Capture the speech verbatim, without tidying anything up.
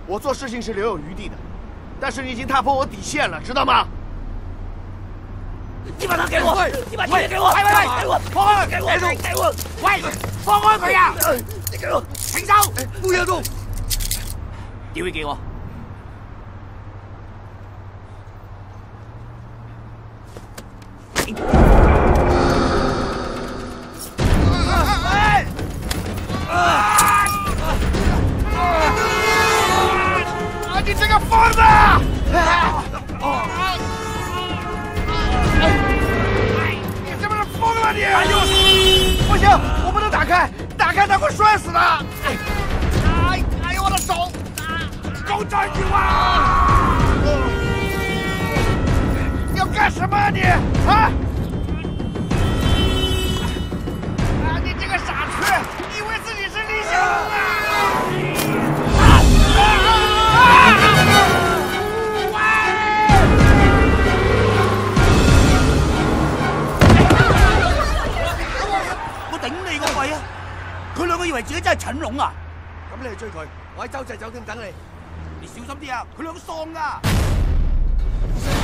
我做事情是留有余地的，但是你已经踏破我底线了，知道吗？ 你把他给我！你把钱给我！喂喂喂，给我！放开！给我！给我！喂，放开佢啊！你给我停手！不要动！點會給我？ 你这个疯子！你是不是疯了你？不行，我不能打开，打开他会摔死的。哎，哎呦我的手！狗站住啊！要干什么啊你？啊！啊！你这个傻缺，以为自己是李小龙啊！ 頂你個肺啊！佢兩個以為自己真係陳龍啊！ 咁你去追佢，我喺洲際酒店等你。 你小心啲啊！佢兩個喪㗎！